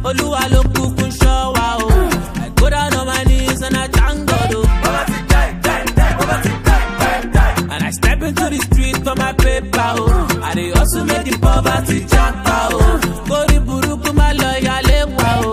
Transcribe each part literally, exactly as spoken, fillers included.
Oluwa lo kukun show wow. I go down on my knees and I thank God. And I step into the street for my paper. Oh. I dey also make the poverty jump out. Go the buruku my lawyer le wow.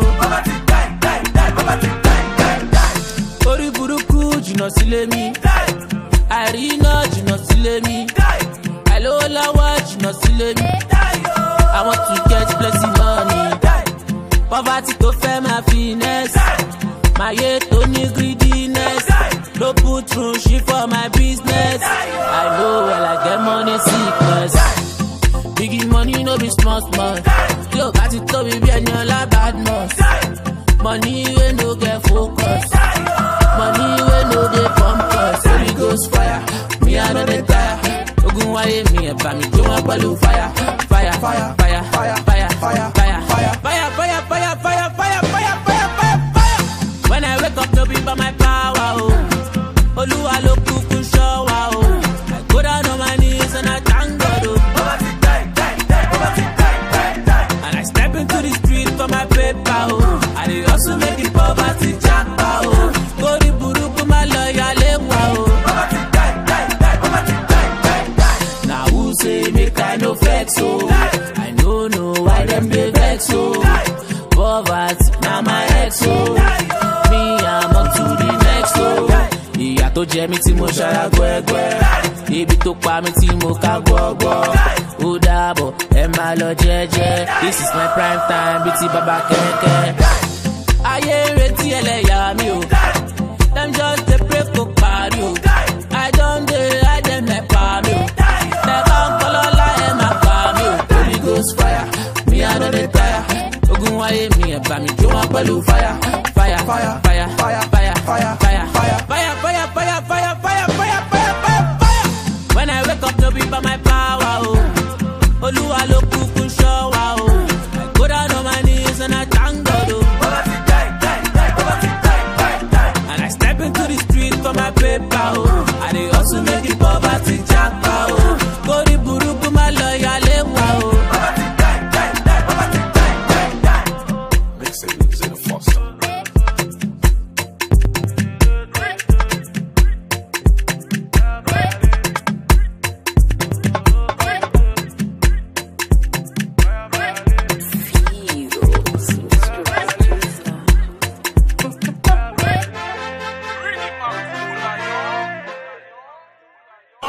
Go the buruku jino sile mi. I rina jino sile mi. Hello lawa jino sile mi. I want to get plenty money. Poverty to fair my finesse. My yet to need greediness. No put through shit for my business. I know well I get money sickness. Biggie money no be small small. Yo, got it to be bien your la bad most. Money we no get focus. Money we no dey pump us. Holy Ghost fire, me I know they tire. Ogun waye me e pa mi jo wa pẹ̀lú fire. Fire, fire, fire, fire, fire, fire, fire, fire, fire, fire, fire, fire, fire, fire, fire, fire. When I wake up, no be by my power, oh. Oluwa lo kukun show wow. I go down on my knees and I thank God, oh. And I step into the street for my paper, oh. I dey also make the poverty jump out. Go the buruku my lawyer le wow. Now who say make I no flex, oh. I don't know why them dey vex, oh. Poverty now my ex, oh. Me I'm on to the next, oh. Ìyà tó jẹ mí tí mo ṣara gbẹ́gbẹ́. Ibi tó pa mí tí mo ká gbọ́gbọ́. Ó dàbọ̀ ẹ máa lọ jẹ́jẹ́. This is my prime time bí ti bàbá kẹ̀kẹ́. Ayé ń retí ẹlẹ́yà mi o. Dem just dey pray kó parí o. I don dey hide dem nepa mi o. Nepa ń kọ́ lọ́lá ẹ máa pa mi o. Holy Ghost fire, mi I no dey tire. Ogun wáyé mi ẹ̀ bá mi jó wọn pẹ̀lú fire. Fire, fire, fire, fire, fire, fire, fire, fire, fire, fire, fire, fire, fire, fire, fire, fire. When I wake up, no be by my power, oh. Oluwa lo kukun show wow. I go down on my knees and I thank God, oh. And I step into the street for my paper, oh. I dey also make the poverty jump out, oh. Go the buruku my lawyer le wow.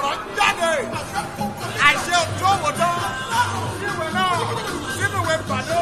I shall go with